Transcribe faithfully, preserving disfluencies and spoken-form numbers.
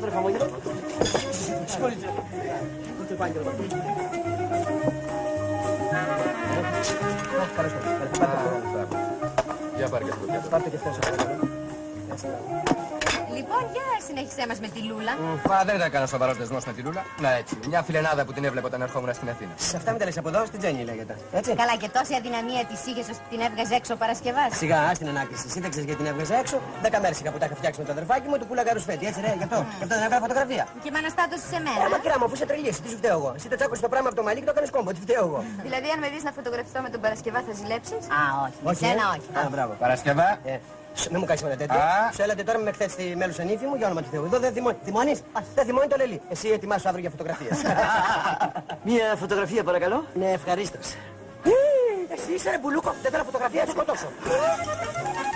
περισσότερο χαμόγελο. Συγχωρείτε. Ούτε Ευάγγελο. Καλώς το. Για πάρε και αυτό. Πάρτε και αυτό σας παρακαλώ. Λοιπόν, για συνέχισέ μας με τη Λούλα. Μα δεν ήταν κανένα σοβαρό δεσμό με τη Λούλα. Να έτσι. Μια φιλενάδα που την έβλεπα όταν ερχόμουν στην Αθήνα. Σε αυτά μην τα λες από εδώ, στην Τζέννη λέγεται. Έτσι. Καλά, και τόση αδυναμία της είχες ώστε την έβγαζε έξω ο Παρασκευάς. Σιγά, ας την ανάκριση. Σύνταξες γιατί την έβγαζε έξω. Δέκα μέρες είχα που τα είχα φτιάξει με το αδερφάκι μου, του πουλάγα ρουσφέτη. Έτσι, ρε, γι' αυτό. Γι' αυτό δεν έκανα φωτογραφία. Και με αναστάτωση σε μένα. Ε, μα κυρία μου, αφού σε τρελήσει, τι σου φταίω εγώ. Εσύ το τσάκωσες το πράγμα από το μαλλί και το έκανες κόμπο. Τι φταίω εγώ. Δηλαδή, αν με δεις να φωτογραφιστώ με τον Παρασκευά, θα ζηλέψεις. Α, όχι. Όχι, Σένα, ε? όχι. Α, μπράβο. Παρασκευά. Ε, μην μου κάνεις ένα τέτοιο. Α. Σου έλατε τώρα με χθες στη μέλουσα νύφη μου για όνομα του Θεού. Εδώ δεν θυμώνει. Θυμώνεις? Δεν θυμώνει το λελί. Εσύ ετοιμάσου αύριο για φωτογραφίες. Μία φωτογραφία παρακαλώ. Ναι, ευχαρίστως. Εσύ είσαι ρε μπουλούκο. Δεν θέλω φωτογραφία, θα σκοτώσω.